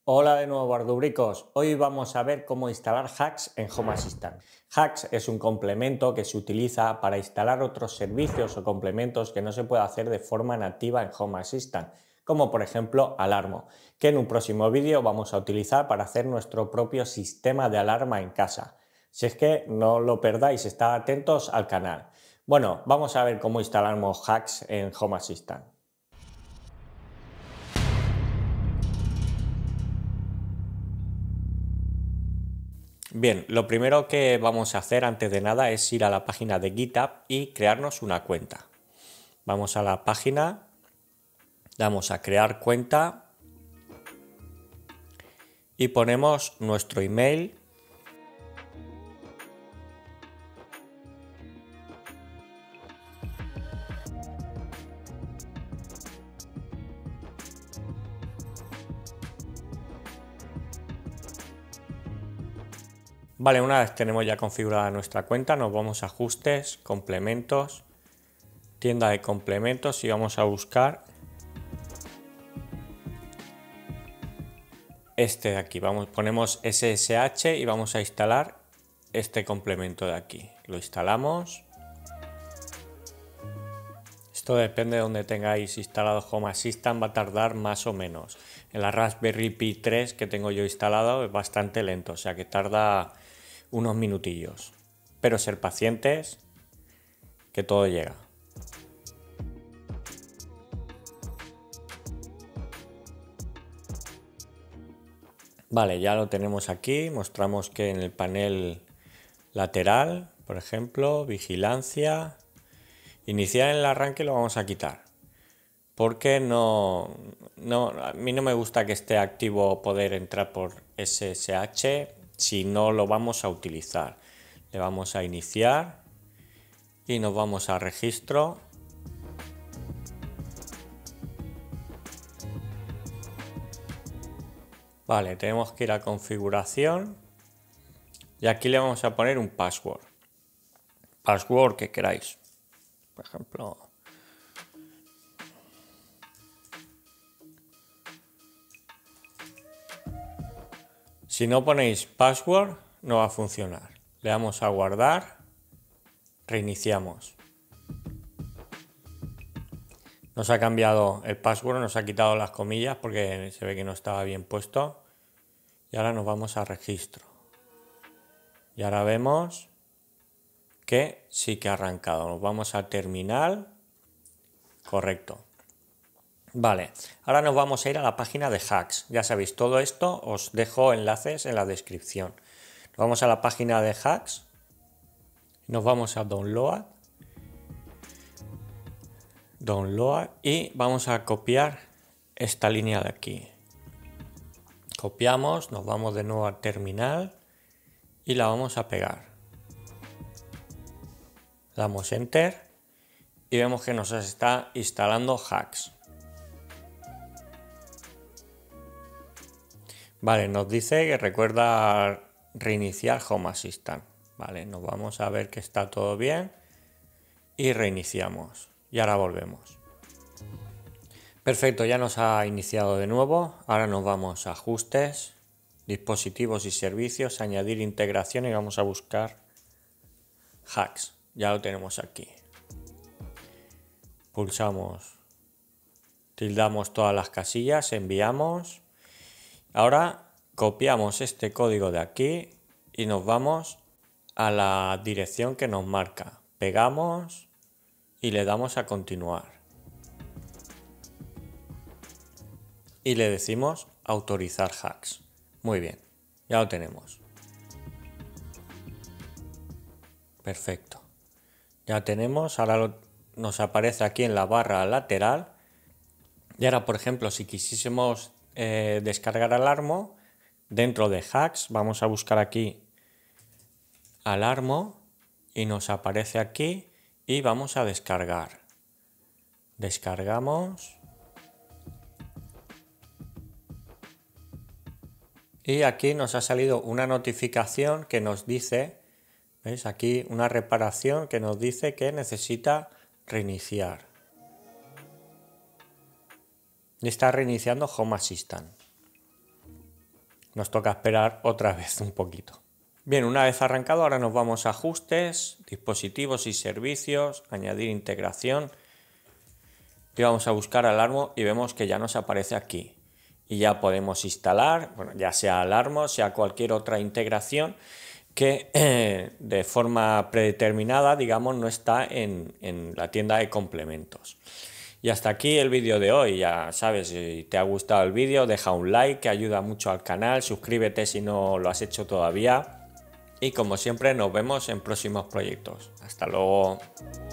Hola de nuevo, Bardubricos. Hoy vamos a ver cómo instalar Hacks en Home Assistant. Hacks es un complemento que se utiliza para instalar otros servicios o complementos que no se puede hacer de forma nativa en Home Assistant, como por ejemplo Alarmo, que en un próximo vídeo vamos a utilizar para hacer nuestro propio sistema de alarma en casa. Si es que no lo perdáis, estad atentos al canal. Bueno, vamos a ver cómo instalamos Hacks en Home Assistant. Bien, lo primero que vamos a hacer antes de nada es ir a la página de GitHub y crearnos una cuenta. Vamos a la página, damos a crear cuenta y ponemos nuestro email. Vale, una vez tenemos ya configurada nuestra cuenta, nos vamos a ajustes, complementos, tienda de complementos y vamos a buscar este de aquí. Ponemos SSH y vamos a instalar este complemento de aquí. Lo instalamos. Esto depende de donde tengáis instalado Home Assistant, va a tardar más o menos. En la Raspberry Pi 3 que tengo yo instalado es bastante lento, o sea que tarda unos minutillos. Pero ser pacientes, que todo llega. Vale, ya lo tenemos aquí. Mostramos que en el panel lateral, por ejemplo, vigilancia, iniciar el arranque lo vamos a quitar. Porque a mí no me gusta que esté activo poder entrar por SSH si no lo vamos a utilizar. Le vamos a iniciar y nos vamos a registro. Vale, tenemos que ir a configuración y aquí le vamos a poner un password. Password que queráis. Por ejemplo, si no ponéis password no va a funcionar. Le damos a guardar, reiniciamos. Nos ha cambiado el password, nos ha quitado las comillas porque se ve que no estaba bien puesto. Y ahora nos vamos a registro. Y ahora vemos que sí que ha arrancado. Nos vamos a terminal. Correcto. Vale, ahora nos vamos a ir a la página de Hacks. Ya sabéis, todo esto os dejo enlaces en la descripción. Nos vamos a la página de Hacks. Nos vamos a Download. Y vamos a copiar esta línea de aquí. Copiamos, nos vamos de nuevo al terminal y la vamos a pegar. Damos Enter y vemos que nos está instalando Hacks. Vale, nos dice que recuerda reiniciar Home Assistant. Vale, nos vamos a ver que está todo bien y reiniciamos. Y ahora volvemos. Perfecto, ya nos ha iniciado de nuevo. Ahora nos vamos a ajustes, dispositivos y servicios, añadir integración y vamos a buscar Hacks. Ya lo tenemos aquí. Pulsamos, tildamos todas las casillas, enviamos. Ahora copiamos este código de aquí y nos vamos a la dirección que nos marca. Pegamos y le damos a continuar. Y le decimos autorizar Hacks. Muy bien, ya lo tenemos. Perfecto. Ya tenemos, ahora nos aparece aquí en la barra lateral. Y ahora, por ejemplo, si quisiésemos descargar Alarmo, dentro de Hacks vamos a buscar aquí Alarmo y nos aparece aquí y vamos a descargar. Descargamos. Y aquí nos ha salido una notificación que nos dice, ¿veis? Aquí una reparación que nos dice que necesita reiniciar. Y está reiniciando Home Assistant. nos toca esperar otra vez un poquito. Bien, una vez arrancado, ahora nos vamos a ajustes, dispositivos y servicios, añadir integración. Y vamos a buscar Alarmo y vemos que ya nos aparece aquí. Y ya podemos instalar, bueno, ya sea Alarmo, sea cualquier otra integración que de forma predeterminada, digamos, no está en la tienda de complementos. Y hasta aquí el vídeo de hoy. Ya sabes, si te ha gustado el vídeo, deja un like que ayuda mucho al canal, suscríbete si no lo has hecho todavía. Y como siempre, nos vemos en próximos proyectos. Hasta luego.